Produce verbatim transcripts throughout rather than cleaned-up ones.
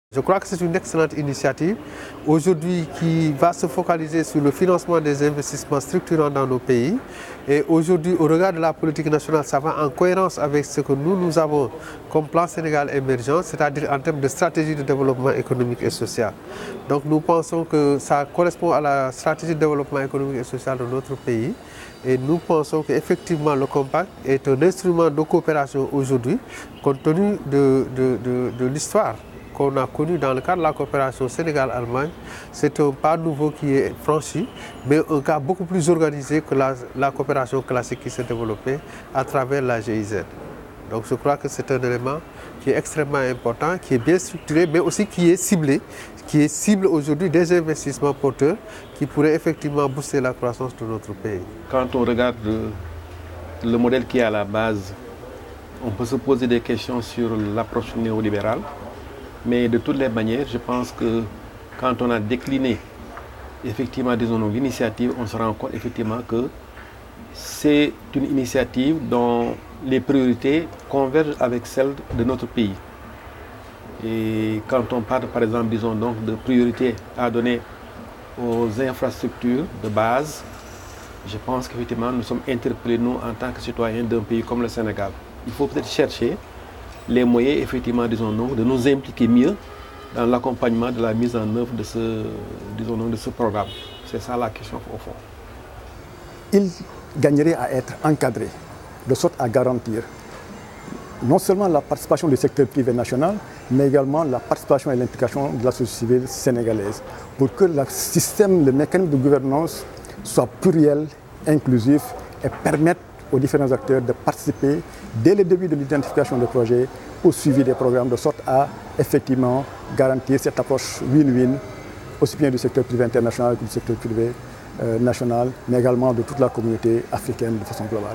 Je crois que c'est une excellente initiative aujourd'hui qui va se focaliser sur le financement des investissements structurants dans nos pays. Et aujourd'hui, au regard de la politique nationale, ça va en cohérence avec ce que nous, nous avons comme plan Sénégal émergent, c'est-à-dire en termes de stratégie de développement économique et social. Donc nous pensons que ça correspond à la stratégie de développement économique et social de notre pays. Et nous pensons qu'effectivement le Compact est un instrument de coopération aujourd'hui, compte tenu de, de, de, de l'histoire qu'on a connu dans le cadre de la coopération Sénégal-Allemagne. C'est un pas nouveau qui est franchi, mais un cas beaucoup plus organisé que la, la coopération classique qui s'est développée à travers la G I Z. Donc je crois que c'est un élément qui est extrêmement important, qui est bien structuré, mais aussi qui est ciblé, qui est cible aujourd'hui des investissements porteurs qui pourraient effectivement booster la croissance de notre pays. Quand on regarde le, le modèle qui est à la base, on peut se poser des questions sur l'approche néolibérale. Mais de toutes les manières, je pense que quand on a décliné effectivement, disons, l'initiative, on se rend compte effectivement que c'est une initiative dont les priorités convergent avec celles de notre pays. Et quand on parle par exemple, disons donc, de priorité à donner aux infrastructures de base, je pense qu'effectivement nous sommes interpellés, nous, en tant que citoyens d'un pays comme le Sénégal. Il faut peut-être chercher les moyens, effectivement, disons nous, de nous impliquer mieux dans l'accompagnement de la mise en œuvre de ce, disons nous, de ce programme. C'est ça la question au fond. Il gagnerait à être encadré, de sorte à garantir non seulement la participation du secteur privé national, mais également la participation et l'implication de la société civile sénégalaise, pour que le système, le mécanisme de gouvernance soit pluriel, inclusif et permette aux différents acteurs de participer dès le début de l'identification des projets au suivi des programmes, de sorte à effectivement garantir cette approche win-win, aussi bien du secteur privé international que du secteur privé euh, national, mais également de toute la communauté africaine de façon globale.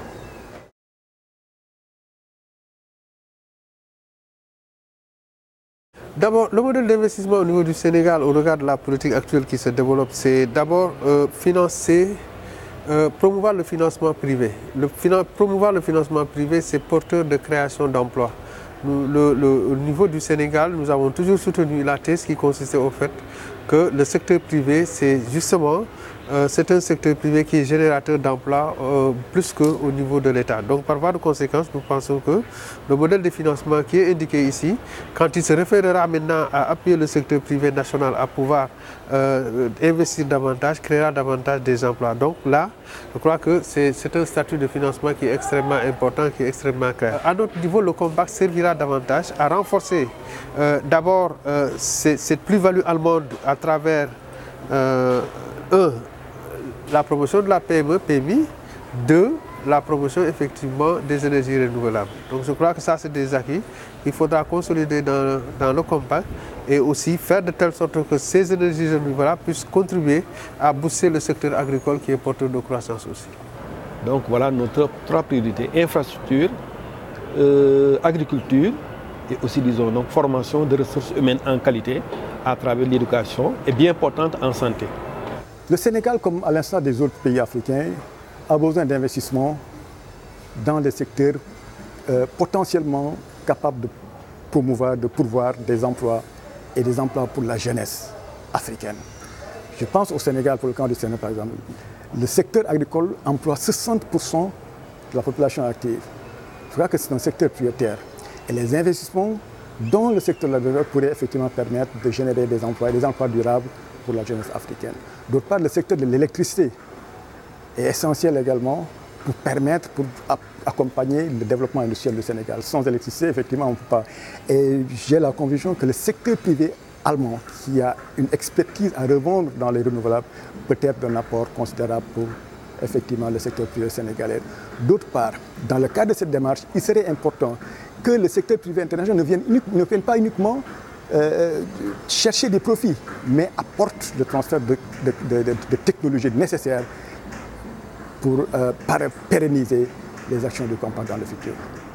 D'abord, le modèle d'investissement au niveau du Sénégal, au regard de la politique actuelle qui se développe, c'est d'abord euh, financer, euh, promouvoir le financement privé. Le finan promouvoir le financement privé, c'est porteur de création d'emplois. Le, le, au niveau du Sénégal, nous avons toujours soutenu la thèse qui consistait au fait que le secteur privé, c'est justement euh, c'est un secteur privé qui est générateur d'emplois euh, plus qu'au niveau de l'État. Donc par voie de conséquence, nous pensons que le modèle de financement qui est indiqué ici, quand il se référera maintenant à appuyer le secteur privé national à pouvoir euh, investir davantage, créera davantage des emplois. Donc là, je crois que c'est un statut de financement qui est extrêmement important, qui est extrêmement clair. À notre niveau, le Compact servira davantage à renforcer euh, d'abord euh, cette plus-value allemande à travers euh, un, la promotion de la P M E, P M I, deux, la promotion effectivement des énergies renouvelables. Donc je crois que ça c'est des acquis qu'il faudra consolider dans, dans le Compact et aussi faire de telle sorte que ces énergies renouvelables puissent contribuer à booster le secteur agricole qui est porteur de croissance aussi. Donc voilà nos trois priorités, infrastructure, euh, agriculture et aussi disons donc formation de ressources humaines en qualité à travers l'éducation et bien importante en santé. Le Sénégal, comme à l'instar des autres pays africains, a besoin d'investissements dans des secteurs euh, potentiellement capables de promouvoir, de pourvoir des emplois et des emplois pour la jeunesse africaine. Je pense au Sénégal, pour le cas du Sénégal par exemple. Le secteur agricole emploie soixante pour cent de la population active. Je crois que c'est un secteur prioritaire. Et les investissements dans le secteur agricole pourraient effectivement permettre de générer des emplois, des emplois durables pour la jeunesse africaine. D'autre part, le secteur de l'électricité est essentiel également pour permettre, pour accompagner le développement industriel du Sénégal. Sans électricité, effectivement, on ne peut pas. Et j'ai la conviction que le secteur privé allemand, qui a une expertise à revendre dans les renouvelables, peut être un apport considérable pour effectivement le secteur privé sénégalais. D'autre part, dans le cadre de cette démarche, il serait important que le secteur privé international ne vienne, ne vienne pas uniquement euh, chercher des profits, mais apporte le transfert de, de, de, de, de technologies nécessaires pour euh, pérenniser les actions du Compact dans le futur.